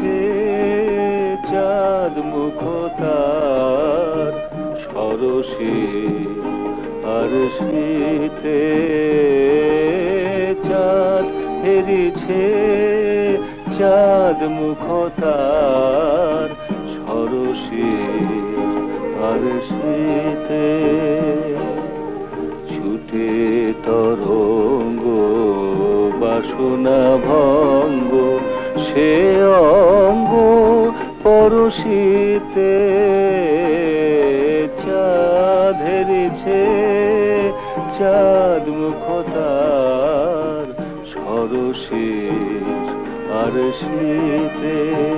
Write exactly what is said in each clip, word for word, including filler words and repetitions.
হেরিছে চাঁদ মুখ তার সরসে আর শীতে চাঁদ হেরিছে চাঁদ মুখ তার সরসে আর শীতে ছুটে তরঙ্গ বাসনা ভঙ্গ সে অঙ্গ পরশিতে চাঁদ হেরিছে চাঁদ মুখ তার সরসে আর শীতে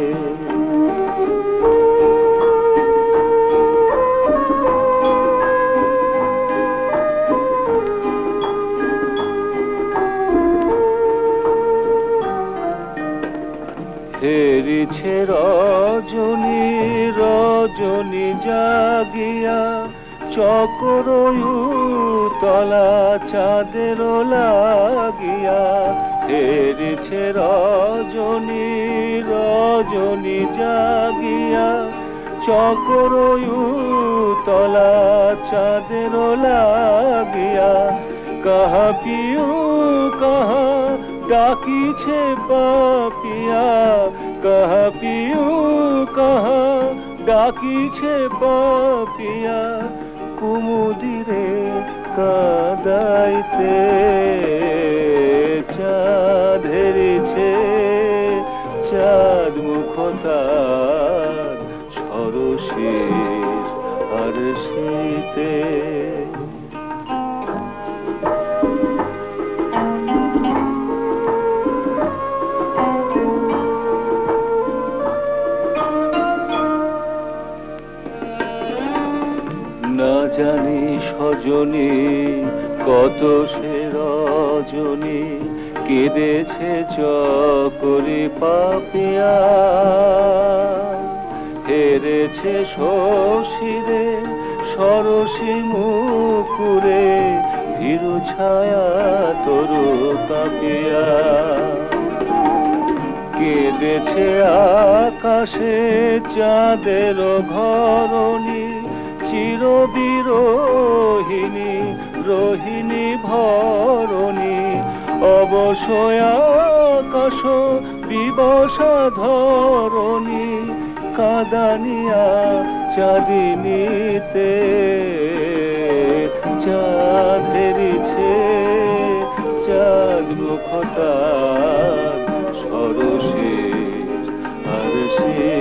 হেরিছে রজনী রজনী জাগিয়া চক্র তলা চাঁদের লাগিয়া হেরিছে রজনী রজনী জাগিয়া চক্র তলা চাঁদের লাগিয়া কাহা পিউ কাহা ডাকিছে পাপিয়া কাহা পিউ কাহা ডাকিছে পাপিয়া কুমুদিরে কাদাইতে চাঁদ হেরিছে চাঁদ মুখ তার সরসে আর শীতে না জানি সজনী কত সে রজনী কেঁদেছে চকরি পাপিয়া হেরেছে শশীরে সরসী মুকুরে ভীরু ছায়া তরু কাঁপিয়া কেঁদেছে আকাশে চাঁদের ঘরণী চির বিরোহিণী রোহিণী ভরণী অবশয় আকাশ বিবসা ধরণী কাদানিয়া চাঁদিনীতে চাঁদ হেরিছে চাঁদ মুখ তার সরসে আর শীতে